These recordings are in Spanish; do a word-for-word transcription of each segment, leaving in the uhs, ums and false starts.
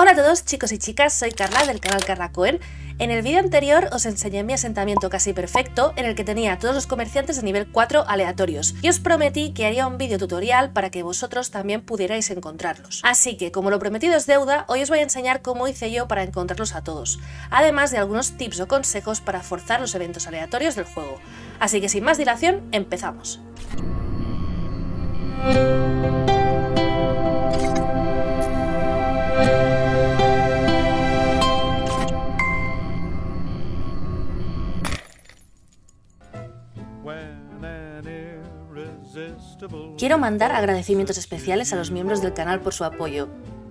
Hola a todos chicos y chicas, soy Carla del canal Carla Cohen. En el vídeo anterior os enseñé mi asentamiento casi perfecto en el que tenía a todos los comerciantes de nivel cuatro aleatorios y os prometí que haría un vídeo tutorial para que vosotros también pudierais encontrarlos. Así que como lo prometido es deuda, hoy os voy a enseñar cómo hice yo para encontrarlos a todos, además de algunos tips o consejos para forzar los eventos aleatorios del juego. Así que sin más dilación, empezamos. Quiero mandar agradecimientos especiales a los miembros del canal por su apoyo.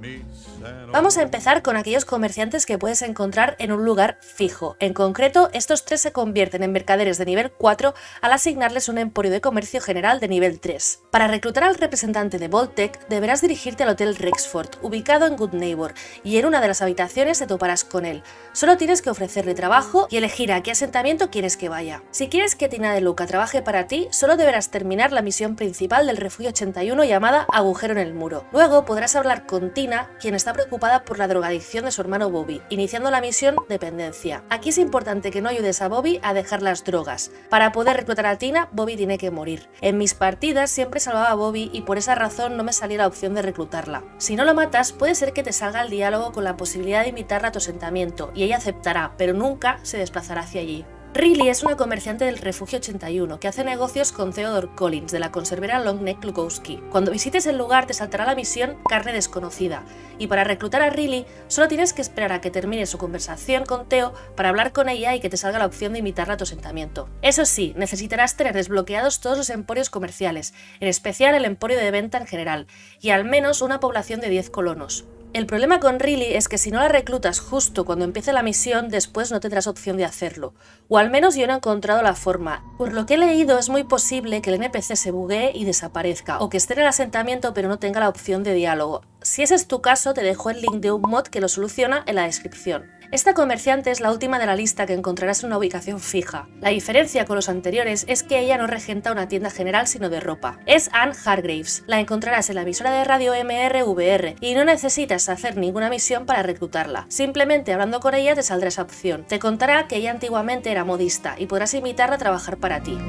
Vamos a empezar con aquellos comerciantes que puedes encontrar en un lugar fijo. En concreto, estos tres se convierten en mercaderes de nivel cuatro al asignarles un emporio de comercio general de nivel tres. Para reclutar al representante de Vault-Tec deberás dirigirte al Hotel Rexford, ubicado en Good Neighbor, y en una de las habitaciones te toparás con él. Solo tienes que ofrecerle trabajo y elegir a qué asentamiento quieres que vaya. Si quieres que Tina de Luca trabaje para ti, solo deberás terminar la misión principal del Refugio ochenta y uno llamada Agujero en el Muro. Luego podrás hablar con Tina, quien está preocupada por la drogadicción de su hermano Bobby, iniciando la misión Dependencia. Aquí es importante que no ayudes a Bobby a dejar las drogas. Para poder reclutar a Tina, Bobby tiene que morir. En mis partidas siempre salvaba a Bobby y por esa razón no me salía la opción de reclutarla. Si no lo matas, puede ser que te salga el diálogo con la posibilidad de invitarla a tu asentamiento y ella aceptará, pero nunca se desplazará hacia allí. Riley es una comerciante del Refugio ochenta y uno que hace negocios con Theodore Collins de la conservera Longneck Lukowski. Cuando visites el lugar te saltará la misión Carne Desconocida, y para reclutar a Riley solo tienes que esperar a que termine su conversación con Theo para hablar con ella y que te salga la opción de invitarla a tu asentamiento. Eso sí, necesitarás tener desbloqueados todos los emporios comerciales, en especial el emporio de venta en general, y al menos una población de diez colonos. El problema con Riley es que si no la reclutas justo cuando empiece la misión, después no tendrás opción de hacerlo. O al menos yo no he encontrado la forma. Por lo que he leído es muy posible que el N P C se buguee y desaparezca, o que esté en el asentamiento pero no tenga la opción de diálogo. Si ese es tu caso, te dejo el link de un mod que lo soluciona en la descripción. Esta comerciante es la última de la lista que encontrarás en una ubicación fija. La diferencia con los anteriores es que ella no regenta una tienda general sino de ropa. Es Anne Hargraves. La encontrarás en la emisora de radio M R V R y no necesitas hacer ninguna misión para reclutarla. Simplemente hablando con ella te saldrá esa opción. Te contará que ella antiguamente era modista y podrás invitarla a trabajar para ti.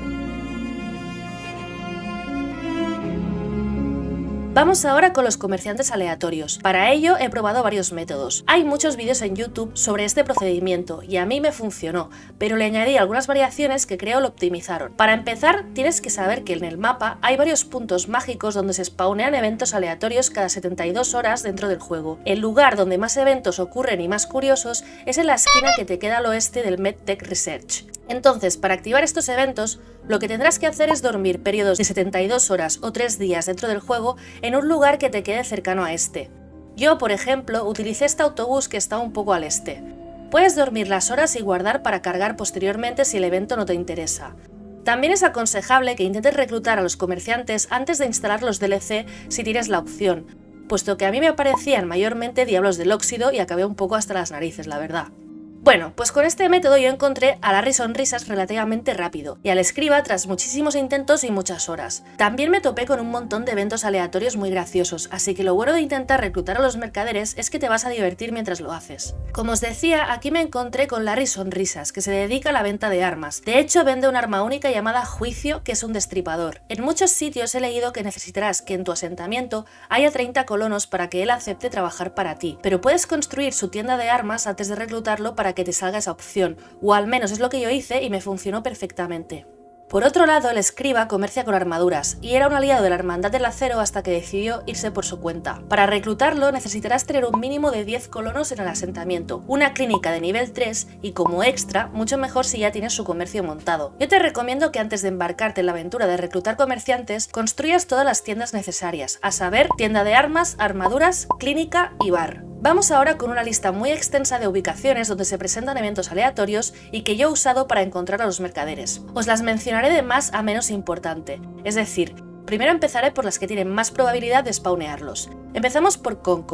Vamos ahora con los comerciantes aleatorios. Para ello he probado varios métodos. Hay muchos vídeos en YouTube sobre este procedimiento y a mí me funcionó, pero le añadí algunas variaciones que creo lo optimizaron. Para empezar, tienes que saber que en el mapa hay varios puntos mágicos donde se spawnean eventos aleatorios cada setenta y dos horas dentro del juego. El lugar donde más eventos ocurren y más curiosos es en la esquina que te queda al oeste del MedTech Research. Entonces, para activar estos eventos, lo que tendrás que hacer es dormir periodos de setenta y dos horas o tres días dentro del juego en un lugar que te quede cercano a este. Yo, por ejemplo, utilicé este autobús que está un poco al este. Puedes dormir las horas y guardar para cargar posteriormente si el evento no te interesa. También es aconsejable que intentes reclutar a los comerciantes antes de instalar los D L C si tienes la opción, puesto que a mí me aparecían mayormente Diablos del Óxido y acabé un poco hasta las narices, la verdad. Bueno, pues con este método yo encontré a Larry Sonrisas relativamente rápido y al escriba tras muchísimos intentos y muchas horas. También me topé con un montón de eventos aleatorios muy graciosos, así que lo bueno de intentar reclutar a los mercaderes es que te vas a divertir mientras lo haces. Como os decía, aquí me encontré con Larry Sonrisas, que se dedica a la venta de armas. De hecho, vende un arma única llamada Juicio, que es un destripador. En muchos sitios he leído que necesitarás que en tu asentamiento haya treinta colonos para que él acepte trabajar para ti, pero puedes construir su tienda de armas antes de reclutarlo para que te salga esa opción, o al menos es lo que yo hice y me funcionó perfectamente. Por otro lado, el escriba comercia con armaduras, y era un aliado de la Hermandad del Acero hasta que decidió irse por su cuenta. Para reclutarlo necesitarás tener un mínimo de diez colonos en el asentamiento, una clínica de nivel tres y como extra, mucho mejor si ya tienes su comercio montado. Yo te recomiendo que antes de embarcarte en la aventura de reclutar comerciantes, construyas todas las tiendas necesarias, a saber, tienda de armas, armaduras, clínica y bar. Vamos ahora con una lista muy extensa de ubicaciones donde se presentan eventos aleatorios y que yo he usado para encontrar a los mercaderes. Os las mencionaré de más a menos importante, es decir, primero empezaré por las que tienen más probabilidad de spawnearlos. Empezamos por Concord.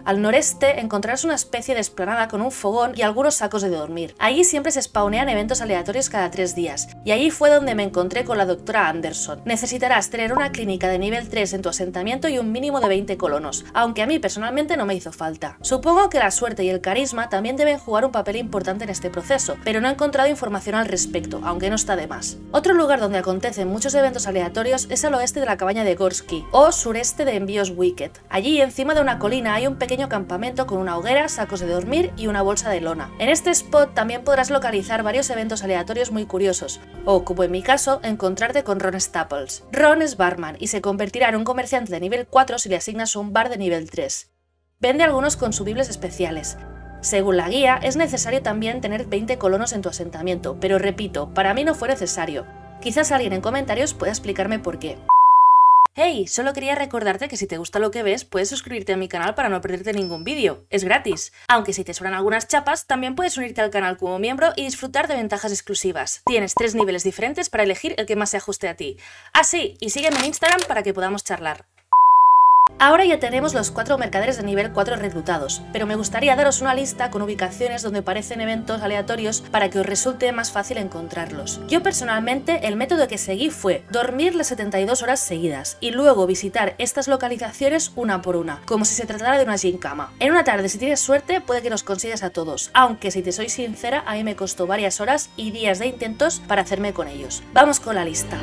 Al noreste encontrarás una especie de explanada con un fogón y algunos sacos de dormir. Allí siempre se spawnean eventos aleatorios cada tres días, y allí fue donde me encontré con la doctora Anderson. Necesitarás tener una clínica de nivel tres en tu asentamiento y un mínimo de veinte colonos, aunque a mí personalmente no me hizo falta. Supongo que la suerte y el carisma también deben jugar un papel importante en este proceso, pero no he encontrado información al respecto, aunque no está de más. Otro lugar donde acontecen muchos eventos aleatorios es al oeste de la cabaña de Gorski, o sureste de Envíos Wicked. Allí, encima de una colina, hay un pequeño campamento con una hoguera, sacos de dormir y una bolsa de lona. En este spot también podrás localizar varios eventos aleatorios muy curiosos, o, como en mi caso, encontrarte con Ron Staples. Ron es barman y se convertirá en un comerciante de nivel cuatro si le asignas un bar de nivel tres. Vende algunos consumibles especiales. Según la guía, es necesario también tener veinte colonos en tu asentamiento, pero repito, para mí no fue necesario. Quizás alguien en comentarios pueda explicarme por qué. Hey, solo quería recordarte que si te gusta lo que ves, puedes suscribirte a mi canal para no perderte ningún vídeo. Es gratis. Aunque si te sobran algunas chapas, también puedes unirte al canal como miembro y disfrutar de ventajas exclusivas. Tienes tres niveles diferentes para elegir el que más se ajuste a ti. Ah, sí, y sígueme en Instagram para que podamos charlar. Ahora ya tenemos los cuatro mercaderes de nivel cuatro reclutados, pero me gustaría daros una lista con ubicaciones donde aparecen eventos aleatorios para que os resulte más fácil encontrarlos. Yo personalmente el método que seguí fue dormir las setenta y dos horas seguidas y luego visitar estas localizaciones una por una, como si se tratara de una gincama. En una tarde, si tienes suerte, puede que los consigas a todos, aunque si te soy sincera, a mí me costó varias horas y días de intentos para hacerme con ellos. Vamos con la lista.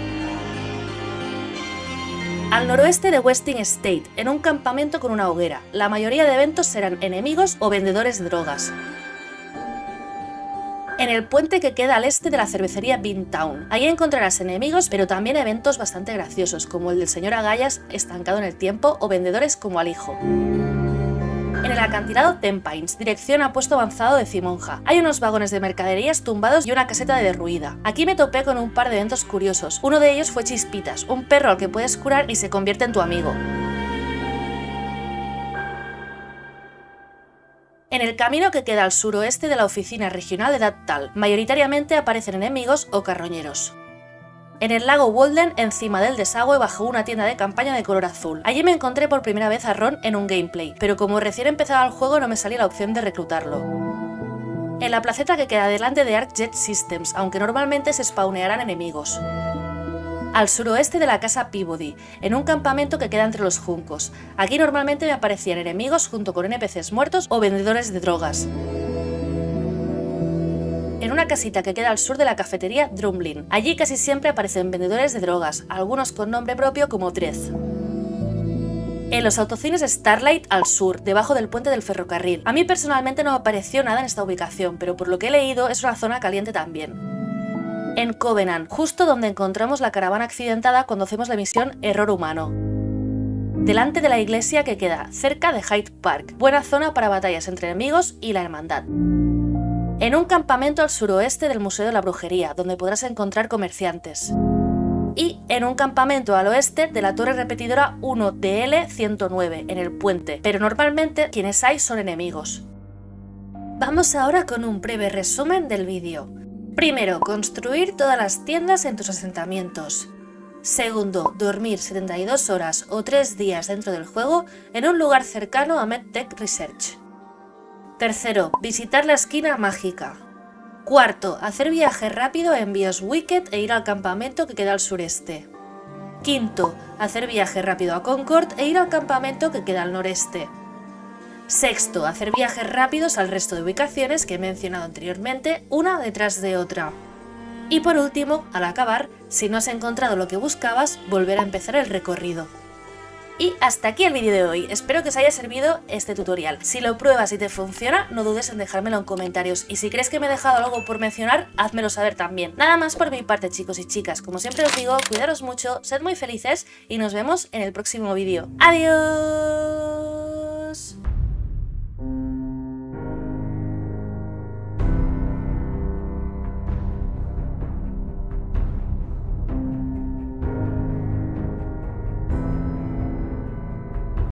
Al noroeste de Westing Estate, en un campamento con una hoguera. La mayoría de eventos serán enemigos o vendedores de drogas. En el puente que queda al este de la cervecería Beantown. Ahí encontrarás enemigos, pero también eventos bastante graciosos, como el del señor Agallas estancado en el tiempo o vendedores como al hijo. En el acantilado Ten Pines, dirección a puesto avanzado de Cimonja. Hay unos vagones de mercaderías tumbados y una caseta de derruida. Aquí me topé con un par de eventos curiosos. Uno de ellos fue Chispitas, un perro al que puedes curar y se convierte en tu amigo. En el camino que queda al suroeste de la oficina regional de Daptal, mayoritariamente aparecen enemigos o carroñeros. En el lago Walden, encima del desagüe, bajo una tienda de campaña de color azul. Allí me encontré por primera vez a Ron en un gameplay, pero como recién empezaba el juego no me salía la opción de reclutarlo. En la placeta que queda delante de ArcJet Systems, aunque normalmente se spawnearán enemigos. Al suroeste de la casa Peabody, en un campamento que queda entre los juncos. Aquí normalmente me aparecían enemigos junto con N P Cs muertos o vendedores de drogas. En una casita que queda al sur de la cafetería Drumlin. Allí casi siempre aparecen vendedores de drogas, algunos con nombre propio como Trez. En los autocines Starlight al sur, debajo del puente del ferrocarril. A mí personalmente no me apareció nada en esta ubicación, pero por lo que he leído es una zona caliente también. En Covenant, justo donde encontramos la caravana accidentada cuando hacemos la misión Error Humano. Delante de la iglesia que queda cerca de Hyde Park, buena zona para batallas entre enemigos y la hermandad. En un campamento al suroeste del Museo de la Brujería, donde podrás encontrar comerciantes. Y en un campamento al oeste de la torre repetidora uno D L ciento nueve, en el puente, pero normalmente quienes hay son enemigos. Vamos ahora con un breve resumen del vídeo. Primero, construir todas las tiendas en tus asentamientos. Segundo, dormir setenta y dos horas o tres días dentro del juego en un lugar cercano a MedTech Research. Tercero, visitar la esquina mágica. Cuarto, hacer viaje rápido a Envíos Wicked e ir al campamento que queda al sureste. Quinto, hacer viaje rápido a Concord e ir al campamento que queda al noreste. Sexto, hacer viajes rápidos al resto de ubicaciones que he mencionado anteriormente, una detrás de otra. Y por último, al acabar, si no has encontrado lo que buscabas, volver a empezar el recorrido. Y hasta aquí el vídeo de hoy, espero que os haya servido este tutorial. Si lo pruebas y te funciona, no dudes en dejármelo en comentarios, y si crees que me he dejado algo por mencionar, házmelo saber también. Nada más por mi parte, chicos y chicas, como siempre os digo, cuidaros mucho, sed muy felices y nos vemos en el próximo vídeo. ¡Adiós!